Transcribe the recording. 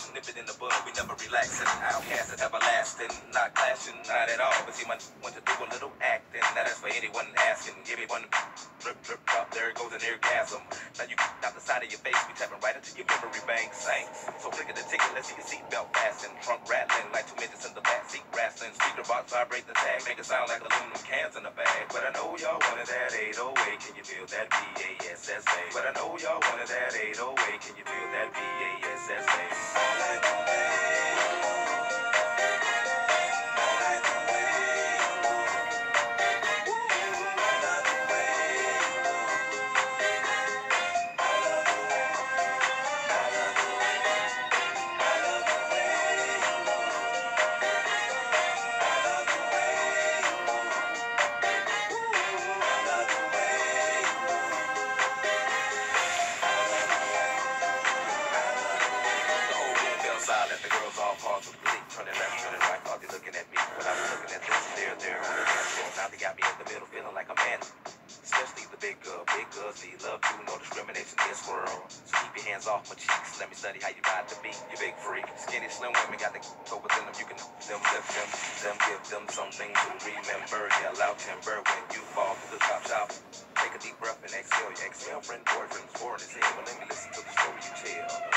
nip it in the bud, we never relaxing. Outcast and everlasting, not clashing, not at all. But see, my want to do a little acting. Now that's for anyone asking. Everyone drip, drip, drop, there goes an orgasm. Now you out the side of your face, we tapping right into your memory bank. Saints. So click at the ticket, let's see your seatbelt fasten. Trunk rattling like 2 midgets in the back seat wrestling. Speaker box vibrate the tag, make it sound like aluminum cans in the bag. But I know y'all wanted that 808, can you feel that BASS bass? But I know y'all wanted that 808, can you feel that BASS bass? All I know, silent, the girls all pause with glee. Turning left, turning right, thought they looking at me. When I was looking at this, there on the dance floor. Now they got me in the middle, feeling like a man. Especially the big girls need love too, no discrimination in this world. So keep your hands off my cheeks, let me study how you ride the beat. You big freak, skinny, slim women got the go within them. You can lift them, give them something to remember. Yell out timber when you fall to the top shop. Take a deep breath and exhale. Your ex-girlfriend, boyfriend's born his head. But let me listen to the story you tell.